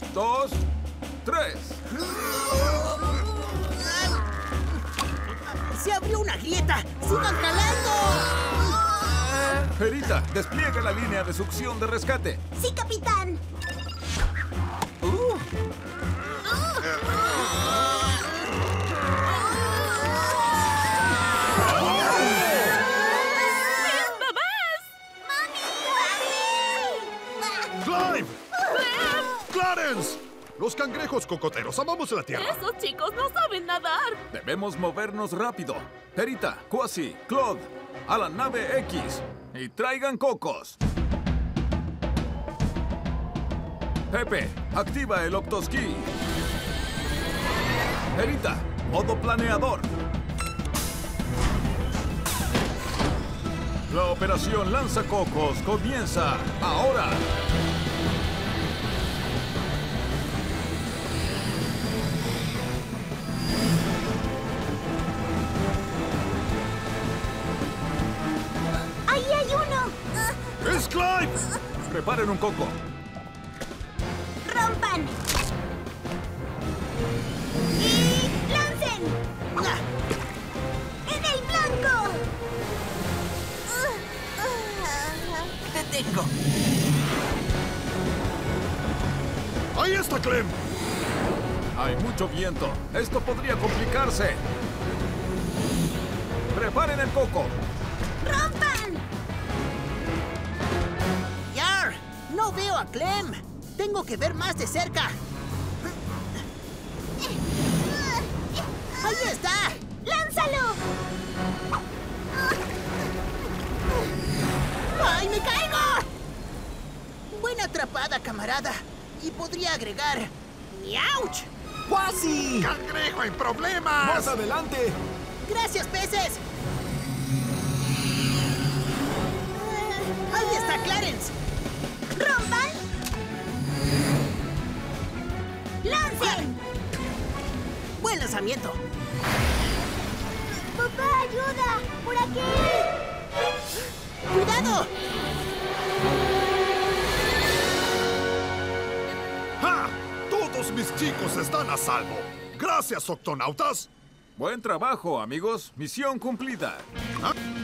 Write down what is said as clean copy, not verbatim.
2, 3. ¡Se abrió una grieta! ¡Sigan calando! Perita, despliega la línea de succión de rescate. ¡Sí, capitán! ¡Clive! ¡Clarence! Los cangrejos cocoteros amamos la tierra. Esos chicos no saben nadar. Debemos movernos rápido. Perita, Quasi, Claude, a la nave X. Y traigan cocos. Pepe, activa el optoski. Perita, modo planeador. La operación Lanzacocos comienza ahora. ¡Ahí hay uno! ¡Es Clive! Preparen un coco. ¡Rompan! ¡Y lancen! ¡En el blanco! ¡Te tengo! ¡Ahí está Clem! Hay mucho viento. Esto podría complicarse. Preparen el coco. ¡Rompan! ¡Yar! ¡No veo a Clem! ¡Tengo que ver más de cerca! ¡Ahí está! ¡Lánzalo! ¡Ay, me caigo! Buena atrapada, camarada. Y podría agregar... ¡Miauch! ¡Quasi! ¡Cangrejo en problemas! ¡Más adelante! ¡Gracias, peces! ¡Ahí está Clarence! ¡Rompan! ¡Lancen! ¡Buen lanzamiento! ¡Papá, ayuda! ¡Por aquí! ¡Cuidado! ¡Ja! ¡Todos mis chicos están a salvo! ¡Gracias, octonautas! Buen trabajo, amigos. Misión cumplida. ¿Ah?